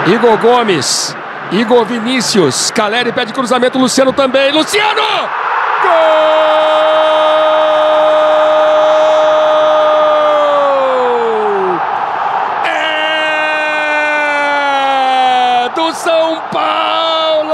Igor Gomes, Igor Vinícius, Caleri pede cruzamento, Luciano também, Luciano! Gol! É do São Paulo!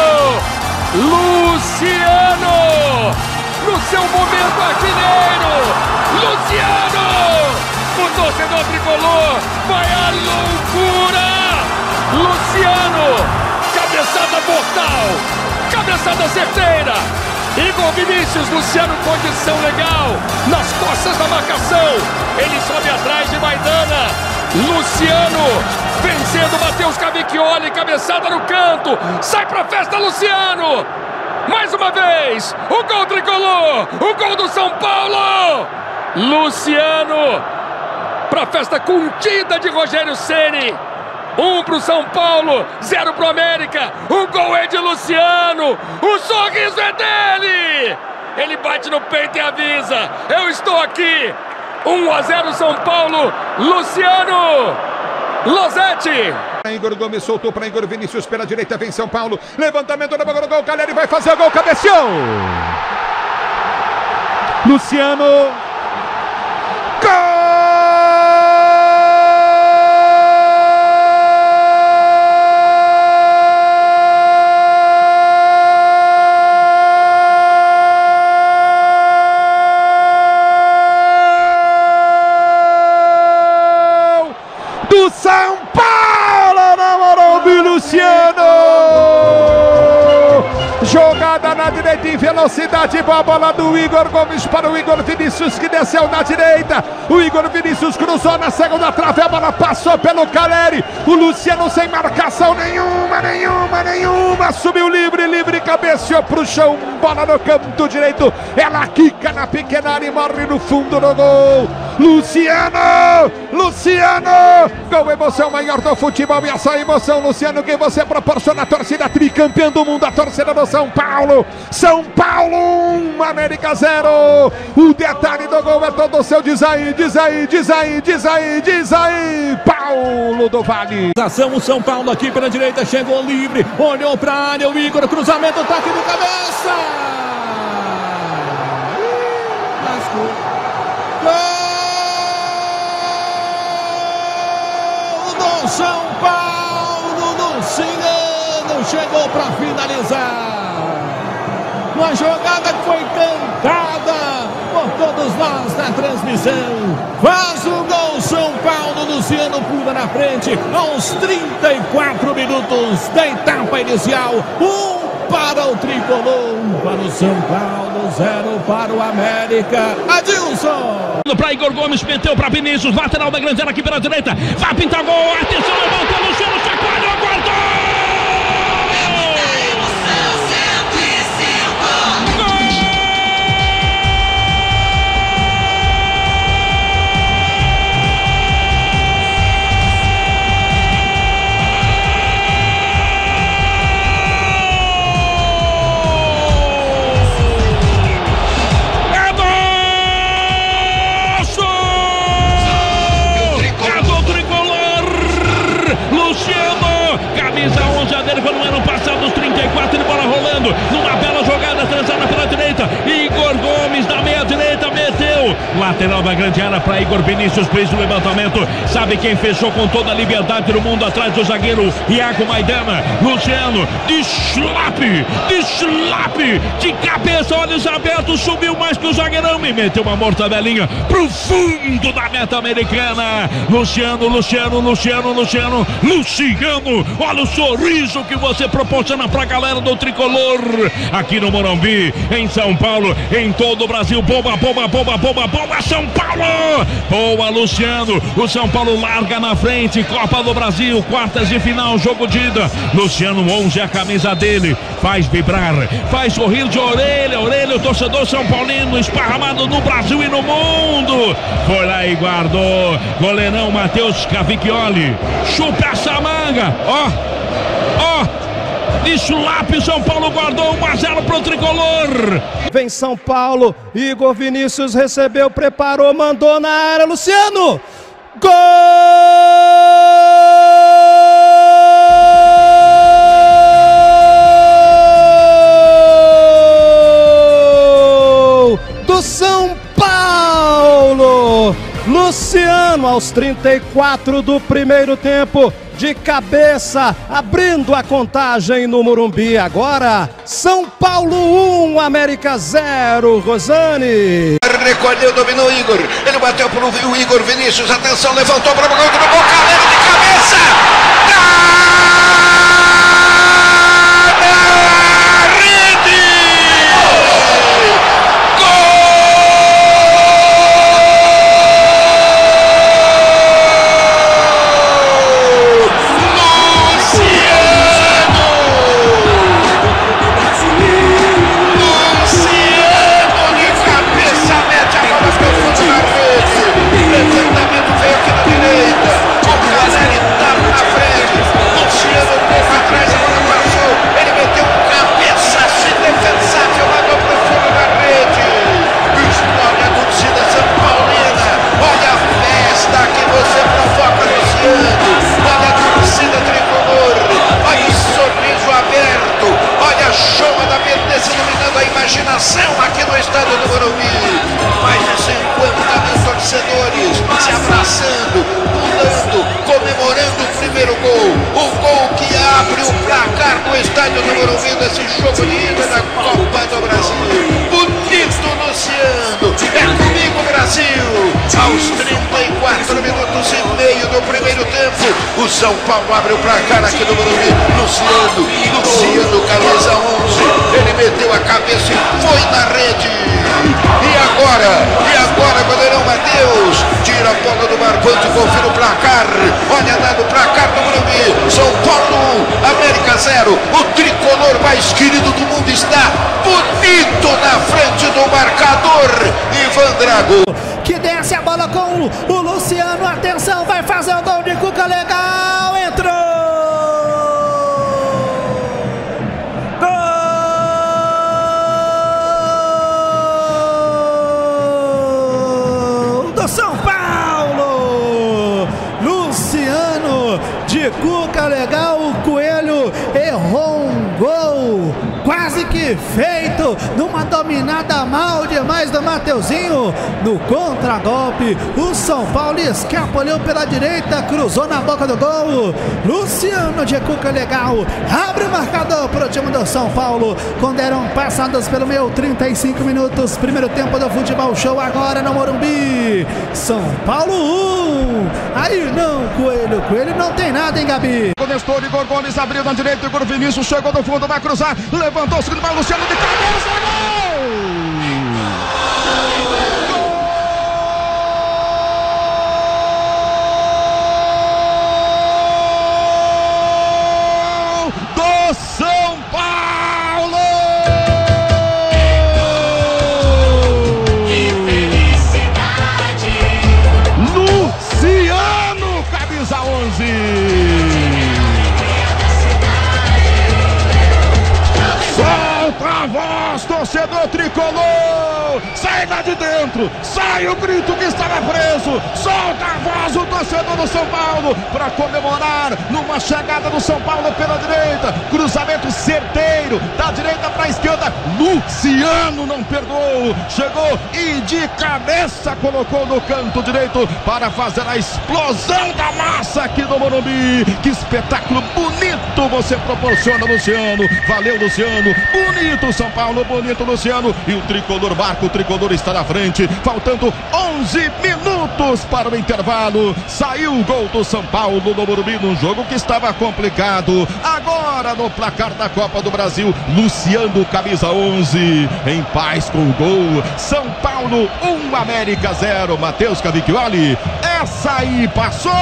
Luciano! No seu momento artilheiro! Luciano! O torcedor tricolor vai à loucura! Luciano! Cabeçada mortal! Cabeçada certeira! Igor Vinícius, Luciano, condição legal, nas costas da marcação, ele sobe atrás de Maidana, Luciano, vencendo Matheus Cavicchioli, cabeçada no canto, sai pra festa Luciano, mais uma vez, o gol tricolor, o gol do São Paulo, Luciano, pra festa contida de Rogério Ceni. 1 pro São Paulo, 0 pro América. O gol é de Luciano. O sorriso é dele. Ele bate no peito e avisa: eu estou aqui. 1-0 São Paulo. Luciano Losetti. Igor Gomes soltou para Igor Vinícius pela direita, vem São Paulo. Levantamento na bola do gol. Caleri vai fazer o gol, cabeceou. Luciano. Gol! Do São Paulo na Morumbi, Luciano! Jogada na direita em velocidade, boa bola do Igor Gomes para o Igor Vinícius, que desceu na direita. O Igor Vinícius cruzou na segunda trave, a bola passou pelo Caleri. O Luciano sem marcação nenhuma, subiu livre, cabeceou pro chão, bola no canto direito. Ela quica na pequena área e morre no fundo do gol. Luciano! Gol, emoção maior do futebol, e essa emoção, Luciano, que você proporciona a torcida tricampeã do mundo, a torcida do São Paulo. São Paulo 1, América 0. O detalhe do gol é todo seu, diz aí, Paulo do Vale. O São Paulo aqui pela direita, chegou livre, olhou pra área, o Igor, cruzamento, toque de cabeça. São Paulo, Luciano chegou para finalizar. Uma jogada que foi cantada por todos nós na transmissão. Faz o gol São Paulo, Luciano pula na frente aos 34 minutos da etapa inicial. 1 para o tricolor, 1 para o São Paulo, 0 para o América. Adilson! Para Igor Gomes, meteu para Vinícius, lateral da grande área aqui pela direita, vai pintar gol, atenção, levantou, Luciano, chacoalhou, guardou! Foi no ano passado, os 34, de bola rolando, numa bela jogada transada pela direita, Igor Gomes da meia direita, meteu, lateral da grande área para Igor Vinícius, fez o levantamento, sabe quem fechou com toda a liberdade do mundo atrás do zagueiro Iago Maidana, Luciano, de slape, de cabeça, olhos abertos, subiu mais que o zagueirão e meteu uma mortadelinha pro fundo da meta americana. Luciano, olha o sorriso que você proporciona pra galera do tricolor aqui no Morumbi, em São Paulo, em todo o Brasil. Boa São Paulo, boa Luciano, o São Paulo larga na frente, Copa do Brasil, quartas de final, jogo de ida. Luciano 11, a camisa dele, faz vibrar, faz sorrir de orelha a orelha o torcedor são paulino esparramado no Brasil e no mundo. Foi lá e guardou, goleirão Matheus Cavicchioli, chupa essa manga, ó, de chulape, São Paulo guardou 1-0 pro tricolor. Vem São Paulo, Igor Vinícius recebeu, preparou, mandou na área, Luciano! Gol! aos 34 do primeiro tempo. De cabeça, abrindo a contagem no Morumbi. Agora, São Paulo 1, América 0, Rosane. Recolheu, dominou o Igor. Ele bateu pro Igor Vinícius. Atenção, levantou para o gol do Calera de cabeça. Aqui no estádio do Morumbi, mais de 50.000 torcedores se abraçando, pulando, comemorando o primeiro gol, o gol que abre o placar no estádio do Morumbi desse jogo de ida da Copa do Brasil. Bonito, Luciano, é comigo, Brasil. Aos 34 minutos e meio do primeiro tempo, o São Paulo abre o placar aqui no Morumbi. Luciano, camisa 11, ele meteu a cabeça e foi na rede. E agora, goleirão Matheus tira a bola do barbante, confira o placar. Olha lá no placar do Morumbi, São Paulo 1, América 0. O tricolor mais querido do mundo está bonito na frente do marcador. Ivan Drago, que desce a bola com o Luciano. Atenção, vai fazer o gol de Cuca, legal, entrou. São Paulo, Luciano de Cuca, legal, o Coelho errou um gol quase que feito, numa dominada mal demais do Mateuzinho, no contragolpe, o São Paulo escapoleu pela direita, cruzou na boca do gol, Luciano de Cuca, legal, abre o marcador para o time do São Paulo, quando eram passados pelo meio 35 minutos, primeiro tempo do Futebol Show, agora no Morumbi, São Paulo 1, aí não, Coelho não tem nada, hein, Gabi? Nestor, Igor Gomes abriu na direita, Igor Vinícius chegou no fundo, vai cruzar, levantou o segundo, Luciano de cabeça, gol! Do São Paulo! Que felicidade! Luciano, camisa 11! Solta a voz, torcedor tricolor! Sai lá de dentro! Sai o grito que estava preso! Solta a voz o torcedor do São Paulo para comemorar numa chegada do São Paulo pela direita. Cruzamento certeiro da direita para a esquerda. Luciano não perdoou. Chegou e de cabeça colocou no canto direito para fazer a explosão da massa aqui no Morumbi. Que espetáculo bonito você proporciona, Luciano. Valeu, Luciano. Bonito São Paulo, bonito Luciano. E o tricolor marca, o tricolor está na frente. Faltando 11 minutos para o intervalo. Saiu o gol do São Paulo no Morumbi, num jogo que estava complicado. Agora no placar da Copa do Brasil, Luciano, camisa 11, em paz com o gol. São Paulo 1, América 0. Matheus Cavicchioli, essa aí passou!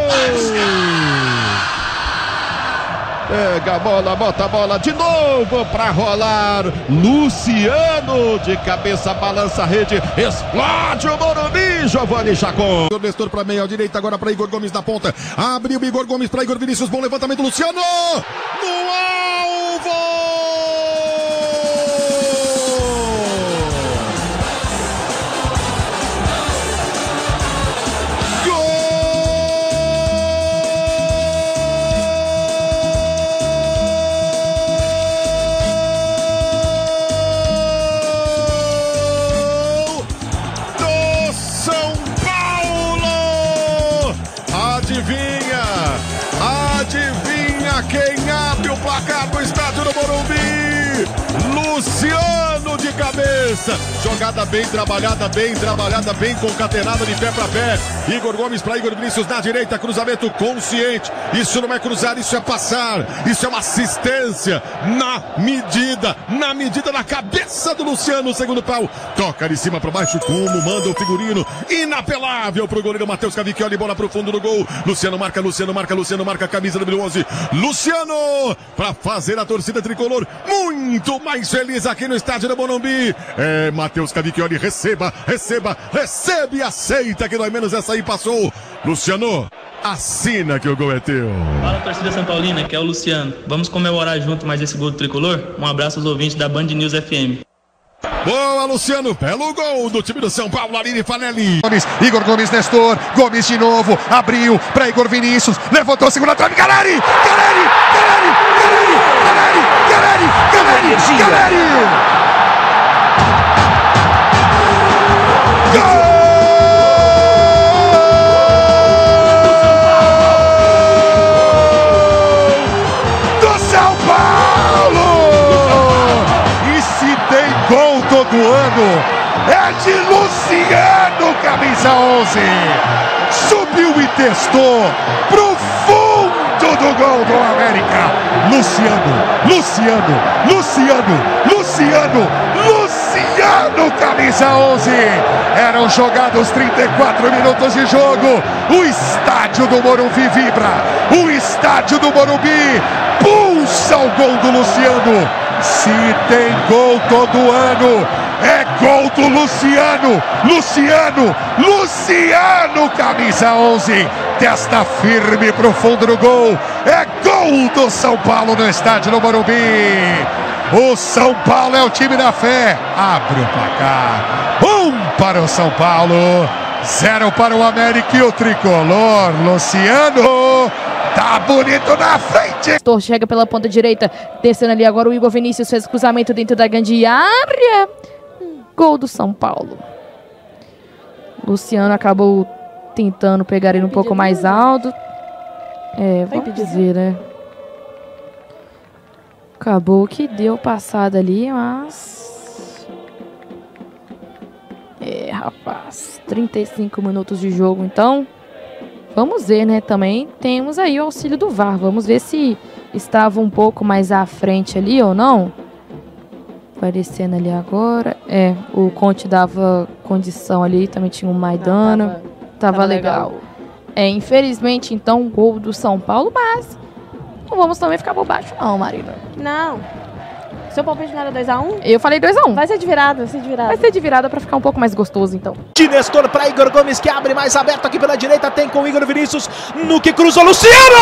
Pega a bola, bota a bola de novo para rolar. Luciano de cabeça, balança a rede, explode o Morumbi. Giovanni Chacon. Nestor para meia direita, agora para Igor Gomes na ponta. Abriu o Igor Gomes para Igor Vinícius. Bom levantamento, Luciano. No alvo! placar do estádio do Morumbi. Luciano de cabeça. Jogada bem trabalhada, bem concatenada de pé para pé. Igor Gomes para Igor Vinícius na direita, cruzamento consciente. Isso não é cruzar, isso é passar. Isso é uma assistência na medida na cabeça do Luciano, segundo pau. Toca de cima para baixo, como manda o figurino. Inapelável pro goleiro Matheus Cavicchioli, bola pro fundo do gol. Luciano marca, camisa número 11. Luciano para fazer a torcida tricolor muito mais feliz aqui no estádio do Morumbi. É, Matheus Cavicchioli, receba e aceita que não é menos, essa aí passou. Luciano, assina que o gol é teu. Fala, torcida São Paulina, que é o Luciano. Vamos comemorar junto mais esse gol do tricolor? Um abraço aos ouvintes da Band News FM. Boa, Luciano, belo gol do time do São Paulo, Aline Fanelli. Igor Gomes, Nestor, Gomes de novo, abriu para Igor Vinícius, levantou a segunda trave, Caleri! Do ano é de Luciano, camisa 11. Subiu e testou pro fundo do gol do América. Luciano, camisa 11. Eram jogados 34 minutos de jogo. O estádio do Morumbi vibra. O estádio do Morumbi pulsa o gol do Luciano. Se tem gol todo ano, é gol do Luciano, camisa 11, testa firme pro fundo do gol, é gol do São Paulo no estádio do Morumbi. O São Paulo é o time da fé, abre o placar, 1 para o São Paulo, 0 para o América e o tricolor, Luciano. Tá bonito na frente. Chega pela ponta direita, descendo ali agora o Igor Vinícius, fez cruzamento dentro da grande área. Gol do São Paulo. Luciano acabou tentando pegar ele um pouco mais alto. Vamos dizer, né? Acabou que deu passada ali, mas... rapaz, 35 minutos de jogo, então... Vamos ver, né? Também temos aí o auxílio do VAR. Vamos ver se estava um pouco mais à frente ali ou não. Aparecendo ali agora. O Conte dava condição ali. Também tinha o Maidana. Tava legal. Infelizmente, então, o gol do São Paulo. Mas não vamos também ficar por baixo, não, Marina. Não. Seu palpite não era 2-1? Eu falei 2-1. Vai ser de virada, Vai ser de virada pra ficar um pouco mais gostoso, então. De Nestor para Igor Gomes, que abre mais aberto aqui pela direita. Tem com o Igor Vinícius, no que cruzou Luciano!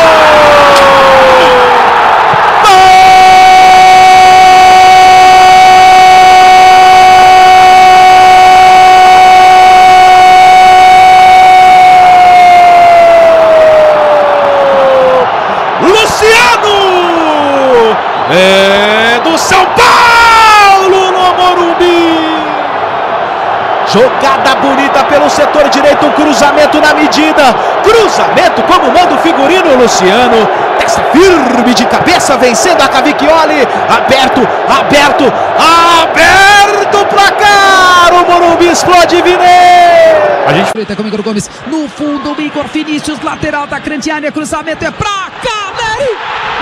Do São Paulo no Morumbi. Jogada bonita pelo setor direito, um cruzamento na medida. Cruzamento como manda o figurino. Luciano, testa firme de cabeça, vencendo a Cavicchioli. Aberto o placar. O Morumbi explode, Vine. A gente feita com o Igor Gomes no fundo, o Igor Vinícius, lateral da grande área, cruzamento é pra Caleri.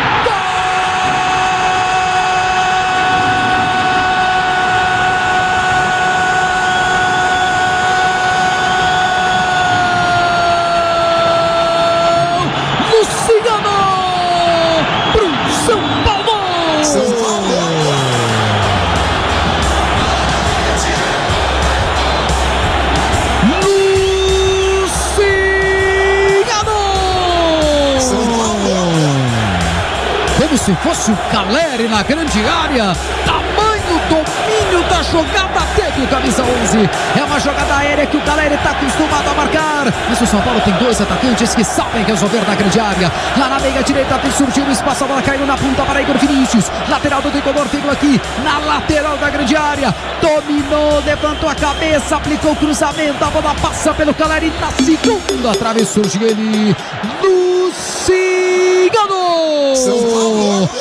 Como se fosse o Caleri na grande área, tamanho domínio da jogada teve o camisa 11, é uma jogada aérea que o Caleri está acostumado a marcar, mas o São Paulo tem dois atacantes que sabem resolver na grande área. Lá na meia direita tem surgido espaço, a bola caiu na ponta para Igor Vinícius, lateral do tricolor, veio aqui na lateral da grande área, dominou, levantou a cabeça, aplicou o cruzamento, a bola passa pelo Caleri na segunda trave, surge ele, Luciano!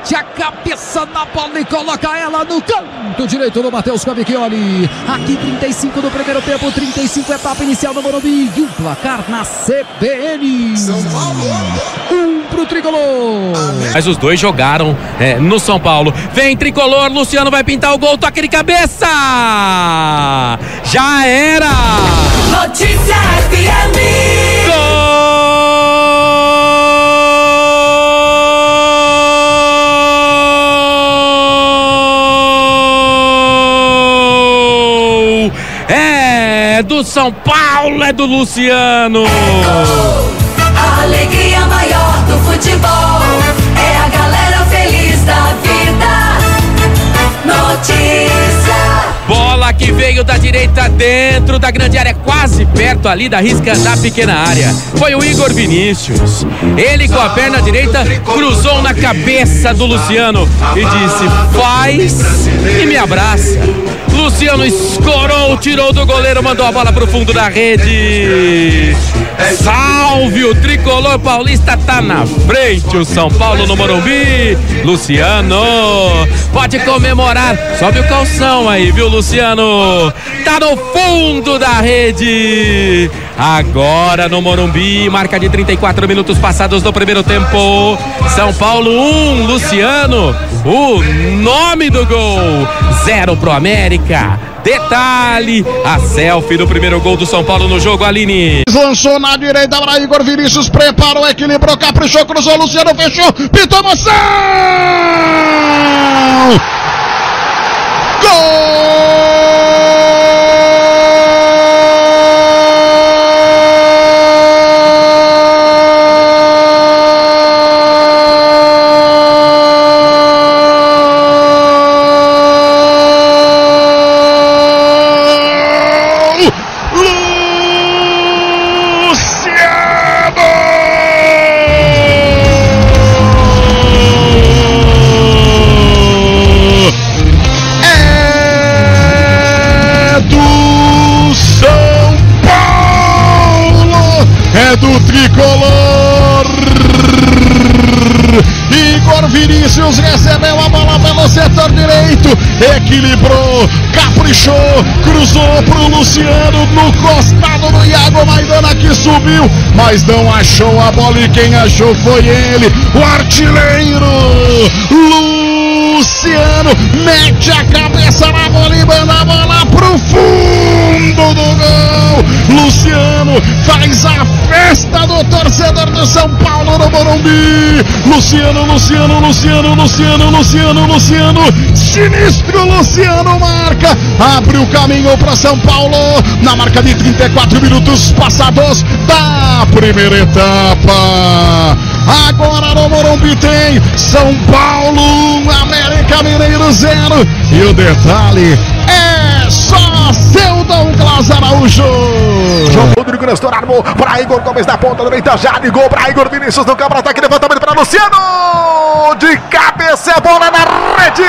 mete a cabeça na bola e coloca ela no canto direito do Matheus Cavicchioli. Aqui 35 do primeiro tempo, 35 etapa inicial do Morumbi. E o placar na CBN. São Paulo. Pro Tricolor. Mas os dois jogaram no São Paulo. Vem Tricolor, Luciano vai pintar o gol, toque de cabeça! Já era! Notícia FM. Gol! É do São Paulo, é do Luciano! A alegria maior do futebol é a galera feliz da vida. Notícia. Bola que veio da direita dentro da grande área, quase perto ali da risca da pequena área. Foi o Igor Vinícius. Ele com a perna direita cruzou na cabeça do Luciano e disse: faz e me abraça. Luciano escorou, tirou do goleiro, mandou a bola pro fundo da rede. Salve, o Tricolor paulista tá na frente, o São Paulo no Morumbi. Luciano pode comemorar, sobe o calção aí, viu, Luciano? Tá no fundo da rede. Agora no Morumbi, marca de 34 minutos passados do primeiro tempo. São Paulo 1, Luciano, o nome do gol, 0 pro América. Detalhe, a selfie do primeiro gol do São Paulo no jogo, Aline. Lançou na direita para Igor Vinícius, preparou, equilibrou, caprichou, cruzou, Luciano fechou, pitou, moção! Gol! Do Tricolor, Igor Vinícius recebeu a bola pelo setor direito, equilibrou, caprichou, cruzou pro Luciano no costado do Iago Maidana, que subiu, mas não achou a bola, e quem achou foi ele, o artilheiro Luciano. Mete a cabeça na bola e manda a bola pro fundo do gol. Luciano faz a festa do torcedor do São Paulo no Morumbi. Luciano, sinistro Luciano marca, abre o caminho para São Paulo na marca de 34 minutos passados da primeira etapa. Agora no Morumbi tem São Paulo 1, América Mineiro 0. E o detalhe é só seu Douglas Araújo. João Rodrigo Nestor armou para Igor Gomes na ponta direita, já ligou para Igor Vinícius no campo, ataque, levantamento para Luciano, de cabeça, a bola na rede.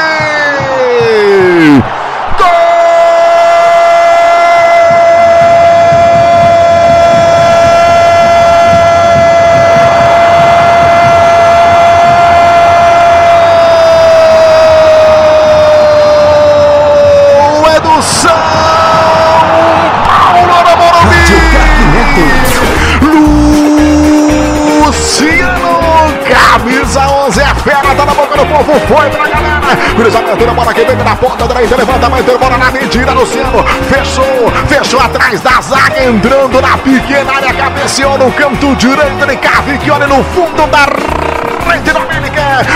Gol! Camisa 11 é fera, tá na boca do povo, foi pra galera. Cruzamento da bola que vem na ponta direita, levantamento, bola na mentira, Luciano fechou atrás da zaga, entrando na pequena área, cabeceou no canto direito de Cavicchioli, no fundo da rede do América.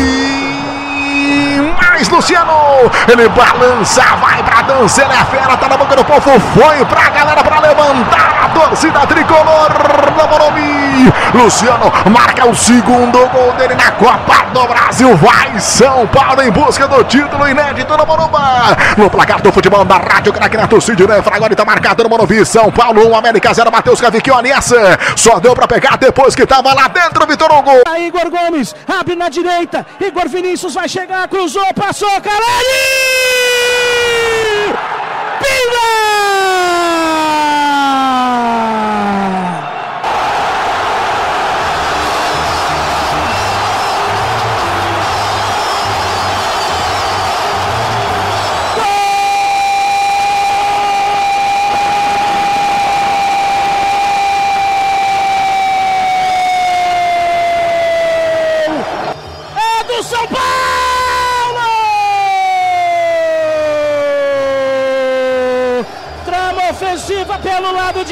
Mais Luciano, ele balança, vai pra dança, ele é fera, tá na boca do povo, foi pra galera pra levantar a torcida tricolor no Morumbi. Luciano marca o segundo gol dele na Copa do Brasil, vai São Paulo em busca do título inédito no Morumbi. No placar do futebol da Rádio Craque Neto, Sidney Fragoni tá marcado no Morumbi. São Paulo 1, América 0, Matheus Cavicchioli. Essa só deu pra pegar depois que tava lá dentro, Vitor Hugo. Aí Igor Gomes abre na direita, Igor Vinícius vai chegar, cruzou, passou, Caleri! Pimba!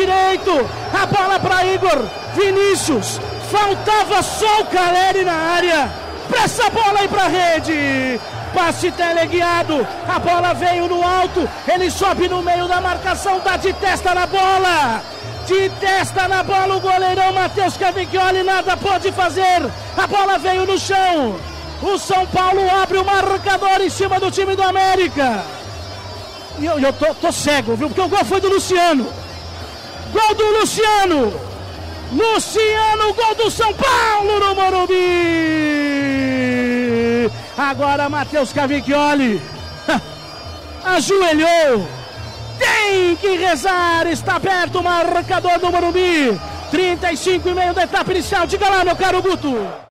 direito. A bola para Igor Vinícius. Faltava só o Caleri na área. Pra essa bola aí pra rede. Passe teleguiado. A bola veio no alto. Ele sobe no meio da marcação. Dá de testa na bola. De testa na bola o goleirão Matheus Cavicchioli. Nada pode fazer. A bola veio no chão. O São Paulo abre o marcador em cima do time do América. E eu tô cego, viu? Porque o gol foi do Luciano. Gol do Luciano. Luciano, gol do São Paulo no Morumbi. Agora Matheus Cavicchioli ajoelhou. Tem que rezar. Está aberto o marcador do Morumbi. 35,5 da etapa inicial. Diga lá, meu caro Guto.